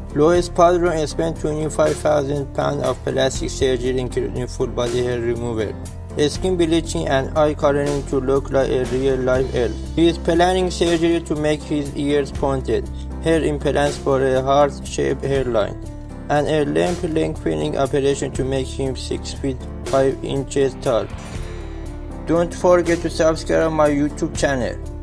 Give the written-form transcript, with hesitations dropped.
Louis Padron spent £25,000 of plastic surgery including full body hair removal, skin bleaching and eye coloring to look like a real-life elf. He is planning surgery to make his ears pointed, hair implants for a heart-shaped hairline, and a limb lengthening operation to make him 6 feet 5 inches tall. Don't forget to subscribe my YouTube channel.